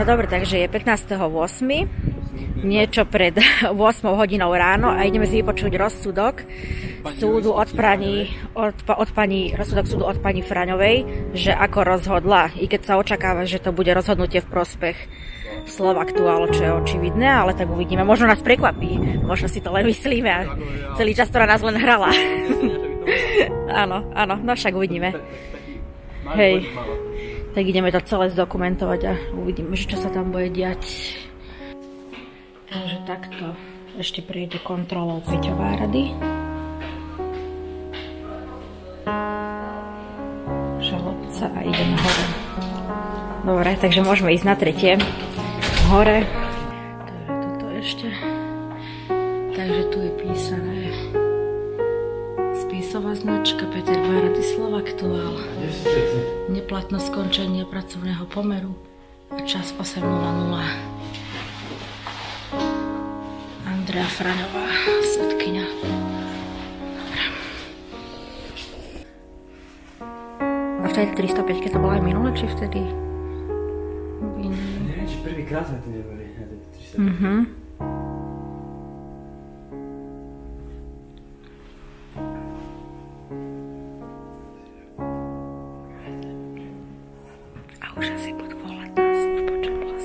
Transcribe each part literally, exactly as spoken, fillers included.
dobre, takže je pätnásteho ôsmeho niečo pred ôsmou hodinou ráno a ideme si vypočuť rozsudok súdu od pani, od, od pani, rozsudok súdu od pani Fraňovej, že ako rozhodla, i keď sa očakáva, že to bude rozhodnutie v prospech Slovaktuál, čo je očividné, ale tak uvidíme. Možno nás prekvapí, možno si to len myslíme a celý čas to na nás len hrala. Áno, áno, no však uvidíme. Hej. Tak ideme to celé zdokumentovať a uvidíme, že čo sa tam bude diať. Takže takto ešte prejde kontrolou Peťová rady. Žalobca a ideme hore. Dobre, takže môžeme ísť na tretie. Hore. Takže toto ešte. Takže tu je písané spisová značka Peter Várady Slovaktuál. Neplatnosť skončenia pracovného pomeru a čas osem nula nula. Andrea Fraňová, svedkyňa. Dobre. A vtedy tristopäť, keď to bola aj minule, či vtedy? Neviem, či prvýkrát sme to neboli. Mhm. Už asi budú volať nás, už počujem hlas.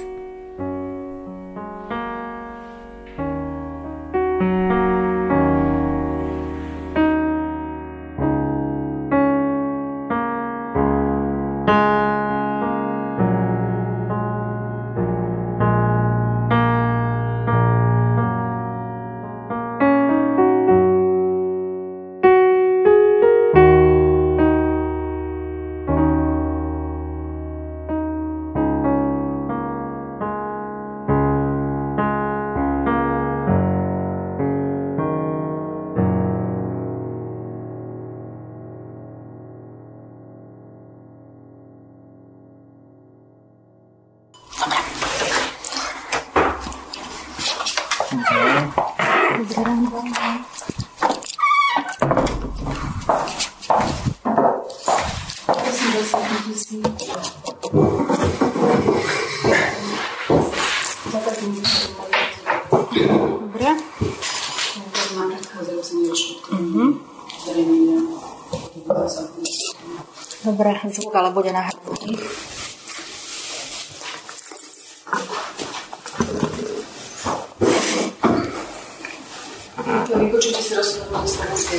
Dobre. Dobre, zvuk ale bude nahratý. Vypočujte si rozsudok Slovenskej.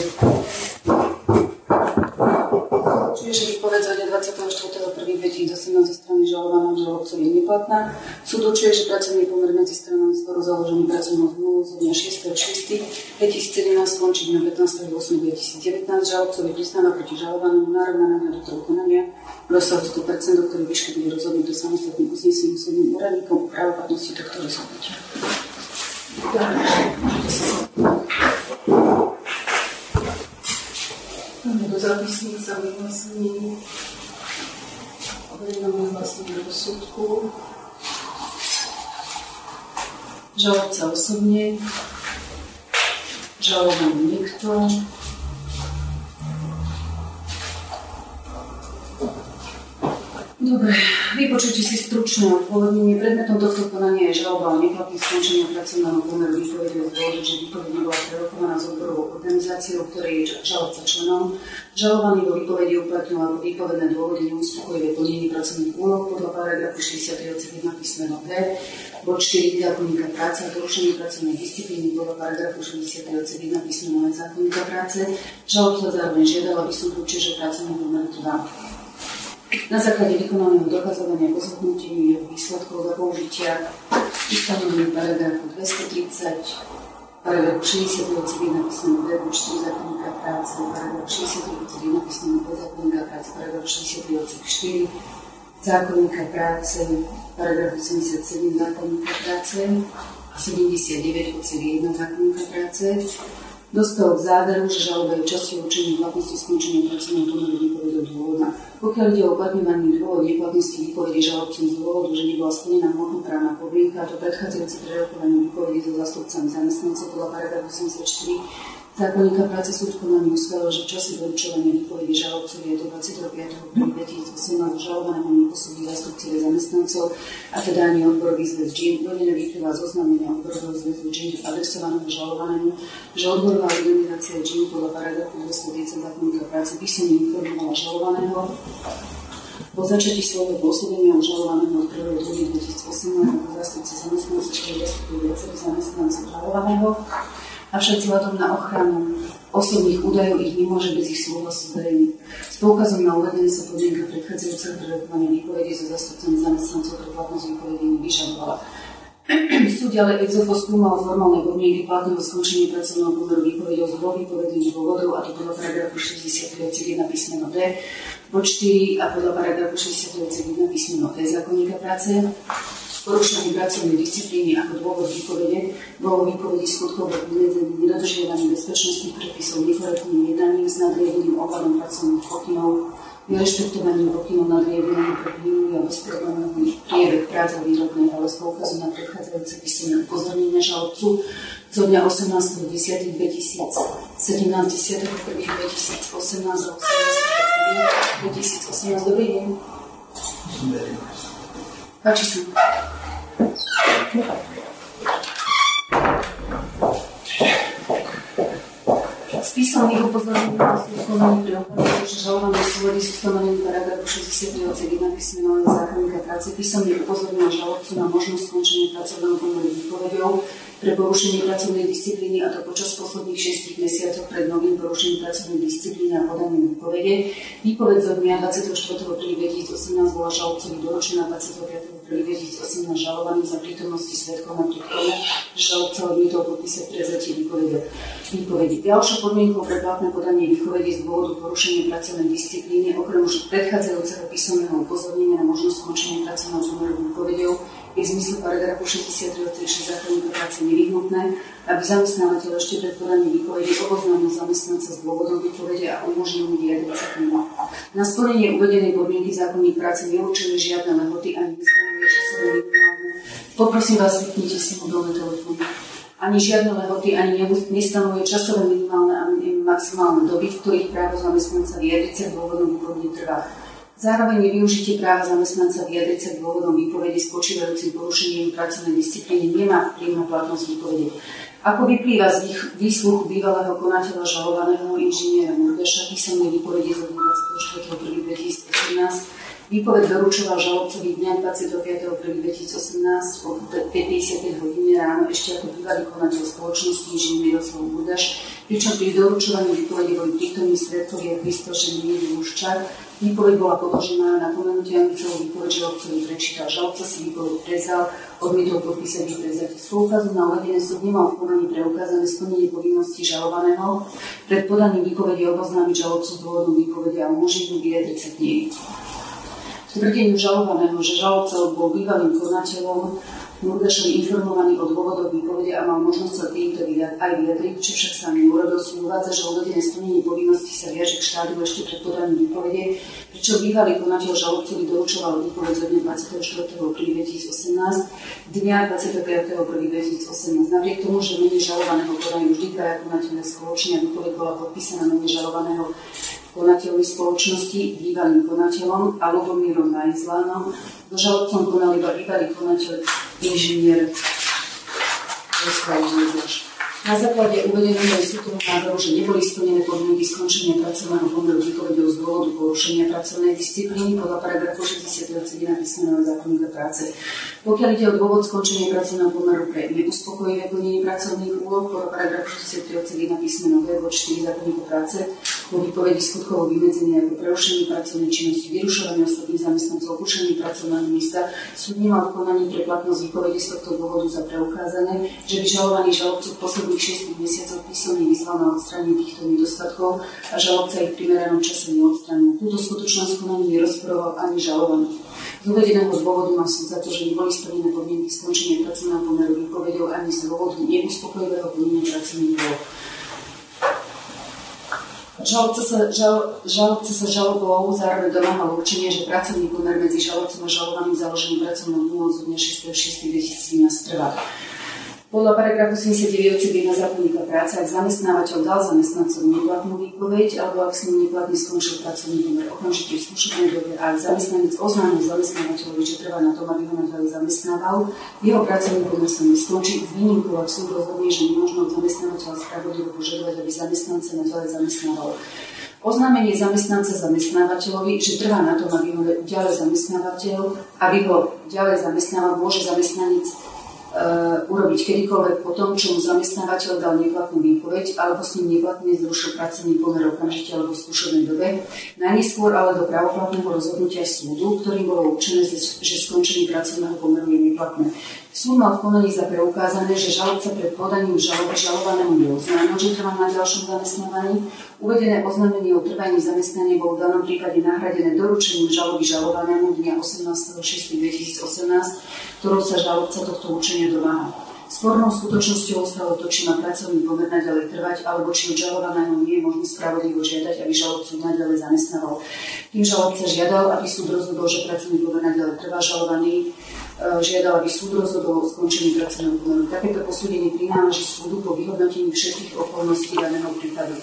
Čiže výpoveď zo dňa dvadsiateho štvrtého prvého dvetisícosemnásť zo strany žalovaného žalobcovi neplatná. Súd určuje, že pracovný pomer medzi stranami sporu založený pracovnou zmluvou zo dňa šiesteho šiesteho dvetisícsedemnásť skončí dňa pätnásteho ôsmeho dvetisícdevätnásť. Žalobcovi priznáva proti žalovanému nárovnaná na do konania v rozsahu sto percent, do ktorých výšky bude rozhodnuté samostatným uznesením súdnym úradníkom o právoplatnosti tohto rozhodnutia. Máme do zápisníca vyhlásení o verejnom vyhlásení rozsudku. Žalobca osobne, žalovaný nikto. Dobre, vypočujte si stručné odpovednenie. Predmetom tohto konania je žaloba o neplatné skončenie pracovného pomeru výpovede z dôvodu, že výpoveď nebola prerokovaná s odborovou organizáciou, ktorej je žalobca členom. Žalovaný vo výpovedi uplatňoval ako výpovedné dôvody neuspokojivé plnenie pracovných úloh podľa paragrafu šesťdesiaty odsek jeden písmeno B, bod štyri zákonníka práce a porušenie pracovnej disciplíny podľa paragrafu šesťdesiaty odsek jeden písmeno N zákonníka práce. Žalobca zároveň žiadal, aby súd určil, že pracovný pomer trvá. Na základe vykonaného dokazovania rozhodnutí jeho výsledkov za použitia ustanovení paragrafu dvestotridsať, paragrafu šesťdesiaty odsek jeden písmeno B, bod štyri zákonníka práce, paragrafu šesťdesiaty odsek jeden písmeno B zákonníka práce, paragrafu šesťdesiaty odsek štyri zákonníka práce, paragrafu sedemdesiatsedem zákonníka práce a sedemdesiatdeväť odsek jeden zákonníka práce, dospel k záveru, že žaloba je časťou určenia platnosti skončenia pracovného pomeru výpovedou dôvoda. Pokiaľ ide o uplatňovaný dôvod neplatnosti výpovede žalobcom z dôvodu, že nebola splnená hmotnoprávna podmienka, to predchádzajúce prerokovanie výpovede so zástupcami zamestnancov podľa paragrafu sedemdesiatštyri Zákonníka práce súd konaním ustavil, že v čase doručovania výpovede žalobcovi je do dvadsiateho piateho prvého dvetisícosemnásť žalovanému neposúdí zástupcovia zamestnancov, a teda ani odborový zväz džím. Uvedené vyplýva z oznámenia odborového zväzu džím adresovaného žalovanému, že odborová organizácia džím podľa paragrafu dvestotridsať zákonníka práce písomne informovala žalovaného po začatí svojho pôsobenia žalovaného od prvého druhého dvetisícosemnásť ako zástupci zamestnancov, ktorý zastupuje viacerých zamestnancov žalovaného. Avšak vzhľadom na ochranu osobných údajov ich nemôže bez ich súhlasu zverejniť. S poukazom na uvedenie sa podmienka predchádzajúceho prerokovania výpovedí so zástupcami zamestnancov pre platnosť výpovedí nevyžadovala. Súd ďalej ex ofo skúmal formálne podmienky platného skončenia pracovného pomeru výpovedou z dvoch výpovedných dôvodov, a to podľa paragrafu šesťdesiattri odsek jeden písmeno D, bod štyri a podľa paragrafu šesťdesiattri odsek jeden písmeno D zákonníka práce. Porušenie pracovnej disciplíny ako dôvod výpovede bolo výpovedí skutkov vymedzených nedodržiavaním bezpečnostných predpisov, nekorektným jednaním s nadriadeným ohľadom pracovných pokynov, nerešpektovaním pokynov nadriadeného pre plynulý a bezproblémový priebeh práce výrobnej, ale s poukazom na predchádzajúce písomné upozornenie žalobcu zo dňa osemnásteho októbra dvetisícsedemnásť, desiateho prvého dvetisícosemnásť a osemnásteho prvého dvetisícosemnásť. Dobrý deň. Páči sa. Z písomných upozornení na súd konaní preukázalo, že žalované súlady sú stanovené paragrafu šesťdesiattri odsek jeden písmeno zákonníka práce písomne upozornil žalobcu na možnosť skončenia pracovného pomeru výpovedou pre porušenie pracovnej disciplíny, a to počas posledných šiestich mesiacov pred novým porušením pracovnej disciplíny a podaním výpovede. Výpoveď zo dňa dvadsiateho štvrtého prvého dvetisícosemnásť bola žalobcovi doručená dvadsiateho piateho prvého dvetisícosemnásť žalovaným za prítomnosti svedkov, napriek tomu, že žalobca odmietol podpísať prevzatie výpovede. výpovede. Ďalšou podmienkou pre platné podanie výpovede z dôvodu porušenia pracovnej disciplíny, okrem už predchádzajúceho písomného upozornenia na možnosť skončenia pracovného pomeru výpovedou, je v zmysle paragrafu šesťdesiattri odsek šesť zákonníka práce nevyhnutné, aby zamestnávateľ ešte pred podaním výpovede oboznámil zamestnanca s dôvodom výpovede a umožnil mu vyjadriť sa k nemu. Na splnenie uvedenej podmienky zákonník práce neurčuje žiadne lehoty ani nestanovuje časové minimálne. Poprosím vás, vypnite si mobilné telefóny. Ani žiadne lehoty, ani nestanovuje časové minimálne ani maximálne doby, v ktorých právo zamestnanca vyjadriť sa k dôvodom výpovede trvá. Zároveň nevyužitie práva zamestnanca vyjadriť sa k dôvodom výpovede spočívajúcim porušením pracovnej disciplíny nemá vplyv na platnosť výpovede. Ako vyplýva z výsluchu bývalého konateľa žalovaného inžiniera Murgaša písomnej výpovede zo dvadsiateho štvrtého prvého dvetisícosemnásť, výpoveď doručoval žalobcovi dňa dvadsiateho piateho prvého dvetisícosemnásť o päťdesiatej hodine ráno ešte ako bývalý konateľ spoločnosti inžinier Miroslav Murgaš, pričom pri doručovaní výpovede boli prítomní svedkovia Kristoš Emílii Muščák. Výpoveď bola podložená na napomenutie, aby celú výpoveď žalobcovi prečítal. Žalobca si výpoveď prevzal, odmietol podpísať vyprevzatie. S poukazom na uvedené súd nemal v konaní preukázané splnenie povinností žalovaného pred podaním výpovede oboznámiť žalobcu z dôvodu výpovede a umožniť mu vyjadriť sa k nej. V tvrdeniu žalovaného, že žalobca bol bývalým konateľom Murgašovi informovaný o dôvodoch výpovede a mal možnosť sa týmto aj vyjadriť, čo však sa neurobil, sú uvádza, že uvedené splnenie povinností sa viaže k štádiu ešte pred podaním výpovede, pričom bývalý konateľ žalobcovi doručoval výpoveď zo dňa dvadsiateho štvrtého prvého dvetisícosemnásť, dňa dvadsiateho piateho prvého dvetisícosemnásť. Napriek tomu, že mene žalovaného podajú vždy dvaja konateľné spoločne a výpoveď bola podpísaná mene žalovaného konateľovi spoločnosti, bývalým konateľom a Lubomírom Majzlánom, so žalobcom konal iba bývalý konateľ inžinier Miroslav Murgaš. Na základe uvedeného súdneho názoru, že neboli splnené podmienky skončenia pracovného pomeru výpovedou z dôvodu porušenia pracovnej disciplíny podľa paragrafu šesťdesiattri odsek jeden písmeno zákonníka práce. Pokiaľ ide o dôvod skončenia pracovného pomeru pre neuspokojivé plnenie pracovných úloh podľa paragrafu šesťdesiattri odsek jeden písmeno B bod štyri zákonníka práce, po výpovedi skutkovo vymedzenie ako prerušenie pracovnej činnosti, vyrušovanie ostatných zamestnancov, opúšťanie pracovného miesta, súd nemal v konaní pre platnosť výpovede z tohto dôvodu za preukázané, že by žalovaný žalobcu v posledných šiestich mesiacoch písomne vyzval na odstránenie týchto nedostatkov a žalobca ich v primeranom čase neodstránil. Túto skutočnosť konaní nerozporoval ani žalovaný. Z uvedeného dôvodu má súd za to, že neboli splnené podmienky skončenia pracovného pomeru výpovedou ani z dôvodu neuspokojivého plnenia pracovných úloh. Žalobca sa, žal, žalobca sa žalobou zároveň domáhal určenie, že pracovný pomer medzi žalobcom a žalovaným založeným pracovnou zmluvou zo dňa šiesteho šiesteho dvetisíctrinásť trvá. Podľa paragrafu sedemdesiatdeväť odsek jeden zákonníka práce, ak zamestnávateľ dal zamestnancovi neplatnú výpoveď, alebo ak s ním neplatný skončil pracovný pomer okamžite v skúšobnej dobe, a ak zamestnanec oznámil zamestnávateľovi, že trvá na tom, aby ho naďalej zamestnával, jeho pracovný pomer sa neskončí, s výnimkou, ak súd rozhodne, že nemožno od zamestnávateľa spravodlivo požadovať, aby zamestnanca naďalej zamestnával. Oznámenie zamestnanca zamestnávateľovi, že trvá na tom, aby ho ďalej zamestnávateľ, aby ho ďalej zamestnával, môže zamestnanec Uh, urobiť kedykoľvek po tom, čo mu zamestnávateľ dal neplatnú výpoveď alebo s ním neplatne zrušil pracovný pomer okamžite alebo v skúšobnej dobe, najneskôr ale do právoplatného rozhodnutia súdu, ktorým bolo určené, že skončenie pracovného pomeru je neplatné. Súd mal v konaní za preukázané, že žalobca pred podaním žaloby žalovanému neoznámil, že trvá na ďalšom zamestnávaní. Uvedené oznámenie o trvaní zamestnania bolo v danom prípade nahradené doručením žaloby žalovanému dňa osemnásteho šiesteho dvetisícosemnásť, ktorou sa žalobca tohto určenia domáha. Spornou skutočnosťou ostalo to, či má pracovný pomer naďalej trvať, alebo či od žalovaného nie je možné spravodlivo žiadať, aby žalobcu naďalej zamestnával. Tým žalobca žiadal, aby súd rozhodol, že pracovný pomer naďalej trvá, žalovaný žiadal, aby súd rozhodol o skončení pracovného pomeru. Takéto posúdenie prináleží súdu po vyhodnotení všetkých okolností daného prípadu.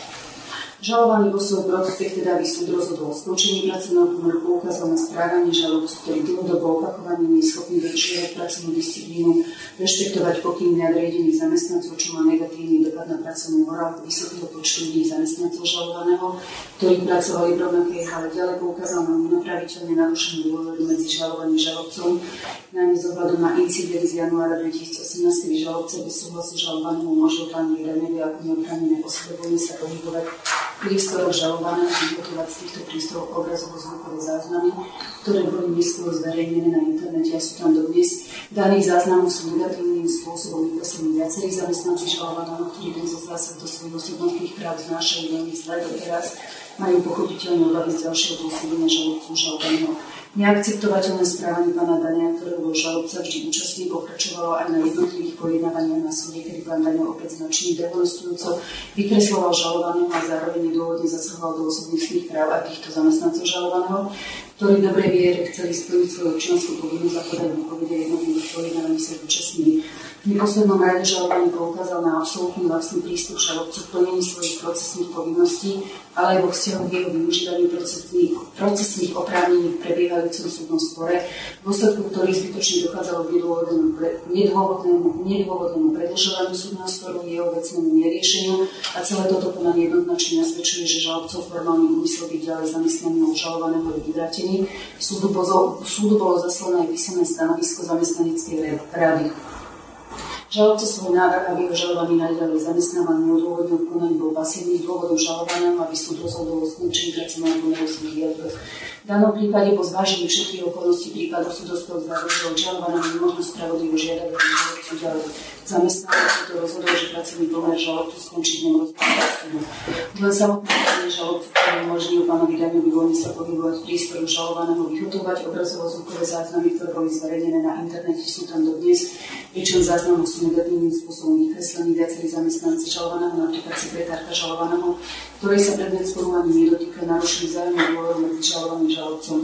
Žalovaný vo svoj prospech, teda aby súd rozhodol o skončení pracovného pomeru, poukázal na správanie žalobcu, ktorý dlhodobo opakovane nie je schopný dodržiavať pracovnú disciplínu, rešpektovať pokyny nadriadených zamestnancov, čo má negatívny dopad na pracovnú morálku vysokého počtu ľudí zamestnancov žalovaného, ktorí pracovali v rovnakej hale. Ďalej poukázal na nenapraviteľne narušenú dôveru medzi žalovaným žalobcom, najmä z ohľadom na incident z januára dvetisícosemnásť, kedy žalobca bez súhlasu žalovaného môže oprávniť daňové ako neoprávnené osobe voľne sa pohybovať priestoroch žalovaného, vyhotovať z týchto priestorov obrazovo-zvukové záznamy, ktoré boli neskôr zverejnené na internete a sú tam dodnes. Daných záznamov sú negatívnym spôsobom vyposlení viacerí zamestnanci žalovaného, ktorí tento zásah do svojich osobnostných práv znášajú veľmi zle doteraz, majú pochopiteľne obavy z ďalšieho pôsobenia žalobcu žalovaného. Neakceptovateľné správanie pána Dania, ktorého bol žalobca vždy účastný, pokračovalo aj na jednotlivých pojednávaniach na súde, kedy pán Dania opäť značne dehonestujúco vykresloval žalovaného a zároveň nedôvodne zasahoval do osobnostných práv aj týchto zamestnancov žalovaného, ktorí v dobrej viere chceli splniť svoju občiansku povinnosť a podať výpovede jednotlivých pojednávaní sa zúčastnili. V neposlednom rade žalovaný poukázal na absolútny vlastný prístup žalobcu v plnení svojich procesných povinností, ale aj vo vzťahu k jeho využívaniu procesných, procesných oprávnení v prebiehajúcom súdnom spore, v dôsledku ktorých zbytočne dochádzalo k nedôvodnému, nedôvodnému predĺžovaniu súdneho sporu, jeho vecnému neriešeniu a celé toto konanie jednoznačne nasvedčuje, že žalobcov formálny úmysel byť ďalej zamestnaný obžalovaného je vyvrátený. Súdu, súdu bolo zaslané aj písomné stanovisko zamestnaneckej rady. Žalobca svoj návrh, aby ho žalovaný naďalej zamestnávaný odôvodnil v konaní bol pasívnych dôvodov žalovaného, aby súd rozhodol o skončení pracovného pomeru svojich vyjadrov. V danom prípade po zvážení všetkých okolností prípadu súd dospel k záveru, že od žalovaného nemožno spravodlivo žiadať, aby žalobcu ďalej zamestnával, to rozhodol, že pracovný pomer žalobcu skončiť nemôže súdu. Len samotné konanie žalobcu, ktorý umožnil pánovi Daniu voľne sa pohybovať v priestoru žalovaného, vyhotovať obrazovo-zvukové záznamy, ktoré boli zverejnené na internete, sú tam dodnes, pričom záznamov sú negatívnym spôsobom vykreslení viacerí zamestnanci žalovaného, napríklad sekretárka žalovaného, ktorej sa predmet sporu ani nedotýka, narušili vzájomnú dôveru medzi žalovaným žalobcom.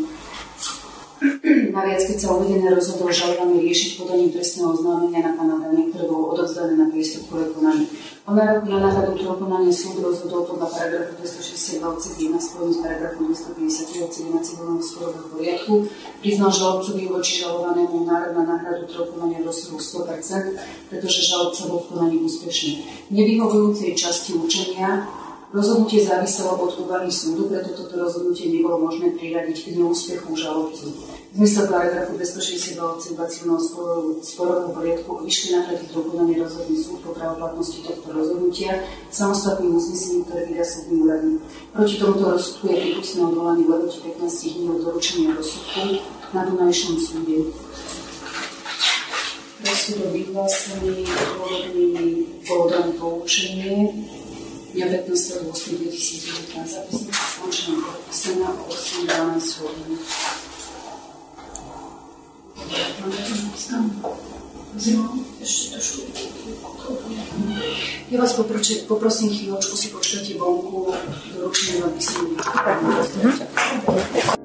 Naviac, keď sa uvedené rozhodol žalovaný riešiť podaním trestného oznámenia na pána Dania, ktoré bolo odovzdané na priestupkové konanie. O nároku na náhradu toho konania súd rozhodol podľa paragrafu dvestošesťdesiatdva odsek jeden spojený s paragrafom dvestopäťdesiattri odsek jeden civilného sporového poriadku, priznal žalobcovi voči žalovanému nárok na náhradu toho konania v rozsahu sto percent, pretože žalobca bol v konaní úspešný. Nevyhovujúcej časti učenia rozhodnutie záviselo od úvahy súdu, preto toto rozhodnutie nebolo možné priradiť k neúspechu žalobcu. V zmysle paragrafu dvestošesťdesiatdva odsek dva civilného sporového poriadku o výške náhrady toho konania rozhodný súd po právoplatnosti tohto rozhodnutia samostatným uznesením, ktoré vydá súdny úradník. Proti tomuto rozsudku je prípustné odvolanie v lehote pätnásť dní od doručenia rozsudku na Dunajšom súde. Rozsudok vyhlásený, dôvodný bolo dané poučenie dňa pätnásteho ôsmeho dvetisícdevätnásť. Zápisnica skončená podpísaná o osem dvanásť hodín. Ja vás poprosím chvíľočku si počkajte vonku, doručenie vám písomne.